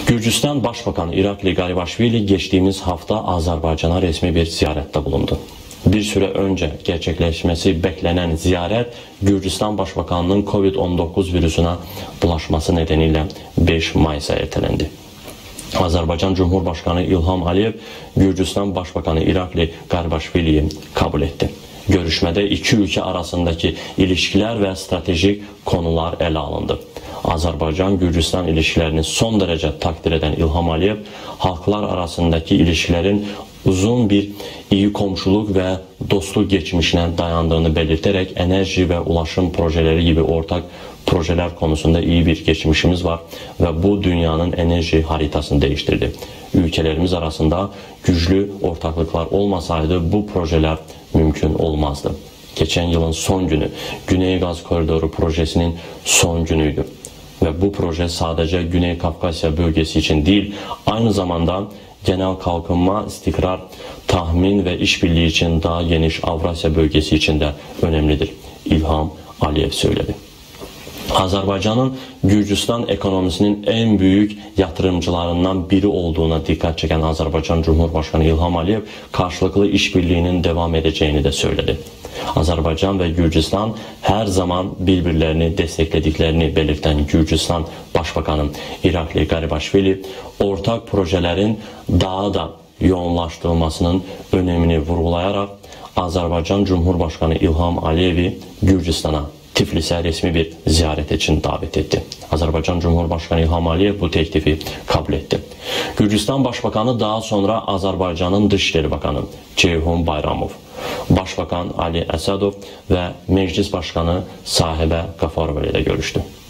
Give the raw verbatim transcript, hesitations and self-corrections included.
Gürcistan Başbakanı İrakli Qaribaşvili geçtiğimiz hafta Azərbaycana resmi bir ziyarette bulundu. Bir süre önce gerçekleşmesi beklenen ziyaret, Gürcistan Başbakanının Covid on dokuz virüsüne bulaşması nedeniyle beş Mayıs'a ertelendi. Azərbaycan Cumhurbaşkanı İlham Aliyev, Gürcistan Başbakanı İrakli Qaribaşvili'yi kabul etti. Görüşmede iki ülke arasındaki ilişkiler ve stratejik konular ele alındı. Azərbaycan-Gürcistan ilişkilerini son derece takdir eden İlham Aliyev, halklar arasındaki ilişkilerin uzun bir iyi komşuluk ve dostluk geçmişine dayandığını belirterek enerji ve ulaşım projeleri gibi ortak projeler konusunda iyi bir geçmişimiz var ve bu dünyanın enerji haritasını değiştirdi. Ülkelerimiz arasında güçlü ortaklıklar olmasaydı bu projeler mümkün olmazdı. Geçen yılın son günü Güney Gaz Koridoru projesinin son günüydü. Ve bu proje sadece Güney Kafkasya bölgesi için değil, aynı zamanda genel kalkınma, istikrar, tahmin ve işbirliği için daha geniş Avrasya bölgesi için de önemlidir. İlham Aliyev söyledi. Azerbaycan'ın Gürcistan ekonomisinin en büyük yatırımcılarından biri olduğuna dikkat çeken Azerbaycan Cumhurbaşkanı İlham Aliyev, karşılıklı işbirliğinin devam edeceğini de söyledi. Azerbaycan ve Gürcistan her zaman birbirlerini desteklediklerini belirten Gürcistan Başbakanı İrakli Qaribaşvili, ortak projelerin daha da yoğunlaştırılmasının önemini vurgulayarak Azerbaycan Cumhurbaşkanı İlham Aliyev'i Gürcistan'a, Tiflis'e resmi bir ziyaret için davet etti. Azerbaycan Cumhurbaşkanı İlham Aliyev bu teklifi kabul etti. Gürcistan Başbakanı daha sonra Azerbaycan'ın Dışişleri Bakanı Ceyhun Bayramov, Başbakan Ali Əsadov ve Meclis Başkanı Sahibə Qafarova ile görüştü.